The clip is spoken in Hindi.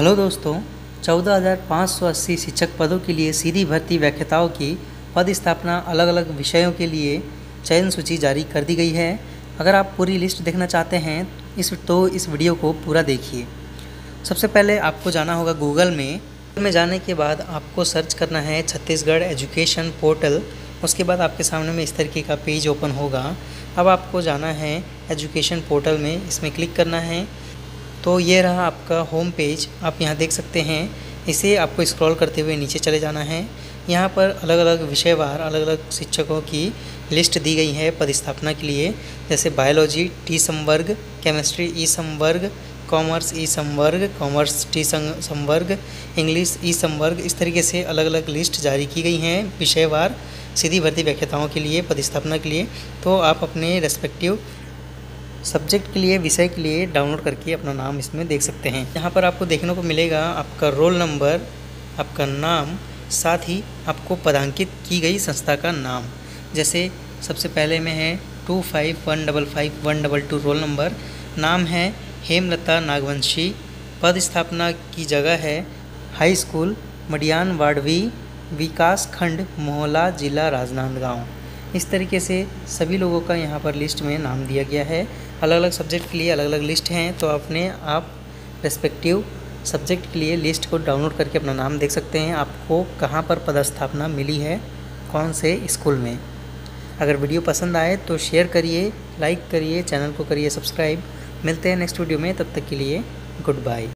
हेलो दोस्तों, 14,580 शिक्षक पदों के लिए सीधी भर्ती व्याख्याताओं की पद स्थापना अलग अलग विषयों के लिए चयन सूची जारी कर दी गई है। अगर आप पूरी लिस्ट देखना चाहते हैं इस वीडियो को पूरा देखिए। सबसे पहले आपको जाना होगा गूगल में जाने के बाद आपको सर्च करना है छत्तीसगढ़ एजुकेशन पोर्टल। उसके बाद आपके सामने में इस तरीके का पेज ओपन होगा। अब आपको जाना है एजुकेशन पोर्टल में, इसमें क्लिक करना है। तो ये रहा आपका होम पेज, आप यहाँ देख सकते हैं। इसे आपको स्क्रॉल करते हुए नीचे चले जाना है। यहाँ पर अलग अलग विषयवार अलग अलग शिक्षकों की लिस्ट दी गई है पद स्थापना के लिए, जैसे बायोलॉजी टी संवर्ग, केमिस्ट्री ई संवर्ग, कॉमर्स ई संवर्ग, कॉमर्स टी संवर्ग, इंग्लिश ई संवर्ग। इस तरीके से अलग अलग लिस्ट जारी की गई हैं विषयवार सीधी भर्ती व्याख्याताओं के लिए पद स्थापना के लिए। तो आप अपने रेस्पेक्टिव सब्जेक्ट के लिए, विषय के लिए डाउनलोड करके अपना नाम इसमें देख सकते हैं। यहाँ पर आपको देखने को मिलेगा आपका रोल नंबर, आपका नाम, साथ ही आपको पदांकित की गई संस्था का नाम। जैसे सबसे पहले में है 25155122 रोल नंबर, नाम है हेमलता नागवंशी, पद स्थापना की जगह है हाई स्कूल मडियान वार्डवी, विकास खंड मोहला, जिला राजनांदगांव। इस तरीके से सभी लोगों का यहाँ पर लिस्ट में नाम दिया गया है। अलग अलग सब्जेक्ट के लिए अलग अलग लिस्ट हैं, तो आप रेस्पेक्टिव सब्जेक्ट के लिए लिस्ट को डाउनलोड करके अपना नाम देख सकते हैं। आपको कहाँ पर पदस्थापना मिली है, कौन से स्कूल में। अगर वीडियो पसंद आए तो शेयर करिए, लाइक करिए, चैनल को करिए सब्सक्राइब। मिलते हैं नेक्स्ट वीडियो में, तब तक के लिए गुड बाय।